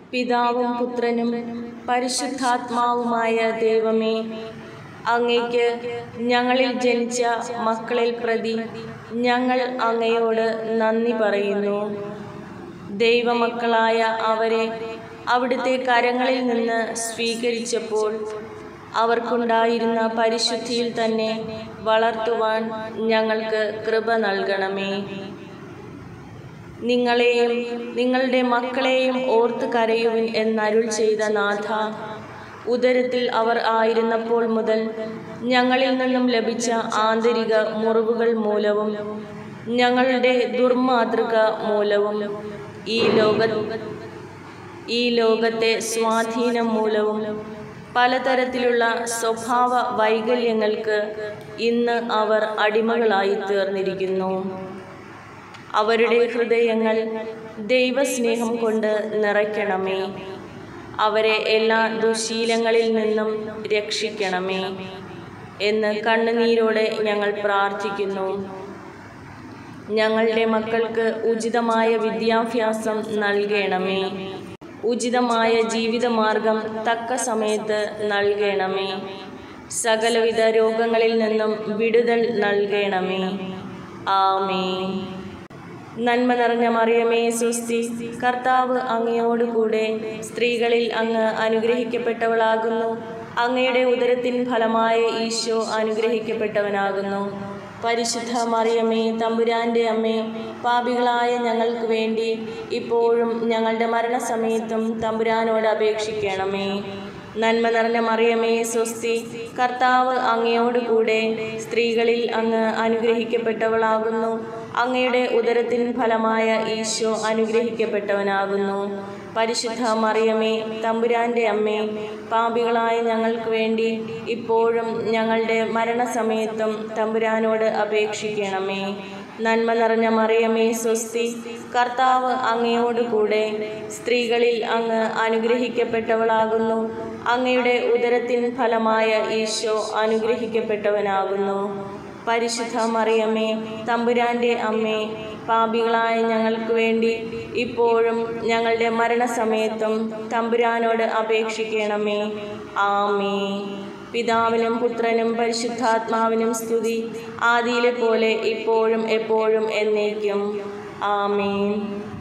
പിതാവും പുത്രനും പരിശുദ്ധാത്മാവുമായ ദൈവമേ, അങ്ങയ്ക്ക് ഞങ്ങളിൽ ജനിച്ച മക്കളിൽ പ്രതി ഞങ്ങൾ അങ്ങയോട് നന്ദി പറയുന്നു. ദൈവമക്കളായ അവരെ അവിടുത്തെ കരങ്ങളിൽ നിന്ന് സ്വീകരിച്ചപ്പോൾ അവർക്കുണ്ടായിരുന്ന പരിശുദ്ധിയിൽ തന്നെ വളർത്തുവാൻ ഞങ്ങൾക്ക് കൃപ നൽകണമേ. നിങ്ങളെയും നിങ്ങളുടെ മക്കളെയും ഓർത്ത് കരയുവിൻ എന്നരുൾ ചെയ്ത നാഥ, ഉദരത്തിൽ അവർ ആയിരുന്നപ്പോൾ മുതൽ ഞങ്ങളിൽ നിന്നും ലഭിച്ച ആന്തരിക മുറിവുകൾ മൂലവും ഞങ്ങളുടെ ദുർമാതൃക മൂലവും ഈ ലോകത്തെ സ്വാധീനം മൂലവും പലതരത്തിലുള്ള സ്വഭാവ വൈകല്യങ്ങൾക്ക് ഇന്ന് അവർ അടിമകളായി തീർന്നിരിക്കുന്നു. അവരുടെ ഹൃദയങ്ങൾ ദൈവസ്നേഹം കൊണ്ട് നിറയ്ക്കണമേ. അവരെ എല്ലാ ദുശീലങ്ങളിൽ നിന്നും രക്ഷിക്കണമേ എന്ന് കണ്ണുനീരോടെ ഞങ്ങൾ പ്രാർത്ഥിക്കുന്നു. ഞങ്ങളുടെ മക്കൾക്ക് ഉചിതമായ വിദ്യാഭ്യാസം നൽകണമേ. ഉചിതമായ ജീവിതമാർഗം തക്ക സമയത്ത് നൽകണമേ. സകലവിധ രോഗങ്ങളിൽ നിന്നും വിടുതൽ നൽകണമേ. ആമേൻ. നന്മ നിറഞ്ഞ മറിയമേ സ്വസ്തി, കർത്താവ് അങ്ങയോടുകൂടെ സ്ത്രീകളിൽ അങ്ങ് അനുഗ്രഹിക്കപ്പെട്ടവളാകുന്നു. അങ്ങയുടെ ഉദരത്തിൻ ഫലമായ ഈശോ അനുഗ്രഹിക്കപ്പെട്ടവനാകുന്നു. പരിശുദ്ധ മറിയമേ, തമ്പുരാൻ്റെ അമ്മേ, പാപികളായ ഞങ്ങൾക്ക് വേണ്ടി ഇപ്പോഴും ഞങ്ങളുടെ മരണസമയത്തും തമ്പുരാനോട് അപേക്ഷിക്കണമേ. നന്മ നിറഞ്ഞ മറിയമേ സ്വസ്തി, കർത്താവ് അങ്ങയോടുകൂടെ സ്ത്രീകളിൽ അങ്ങ് അനുഗ്രഹിക്കപ്പെട്ടവളാകുന്നു. അങ്ങയുടെ ഉദരത്തിൻ ഫലമായ ഈശോ അനുഗ്രഹിക്കപ്പെട്ടവനാകുന്നു. പരിശുദ്ധ മറിയമേ, തമ്പുരാൻ്റെ അമ്മേ, പാപികളായ ഞങ്ങൾക്ക് വേണ്ടി ഇപ്പോഴും ഞങ്ങളുടെ മരണസമയത്തും തമ്പുരാനോട് അപേക്ഷിക്കണമേ. നന്മ നിറഞ്ഞ മറിയമേ സ്വസ്തി, കർത്താവ് അങ്ങയോടുകൂടെ സ്ത്രീകളിൽ അങ്ങ് അനുഗ്രഹിക്കപ്പെട്ടവളാകുന്നു. അങ്ങയുടെ ഉദരത്തിൻ ഫലമായ ഈശോ അനുഗ്രഹിക്കപ്പെട്ടവനാകുന്നു. പരിശുദ്ധ മറിയമേ, തമ്പുരാൻ്റെ അമ്മേ, പാപികളായ ഞങ്ങൾക്ക് വേണ്ടി ഇപ്പോഴും ഞങ്ങളുടെ മരണസമയത്തും തമ്പുരാനോട് അപേക്ഷിക്കണമേ. ആമേൻ. പിതാവിനും പുത്രനും പരിശുദ്ധാത്മാവിനും സ്തുതി, ആദിയിലെ പോലെ ഇപ്പോഴും എപ്പോഴും എന്നേക്കും. ആമേൻ.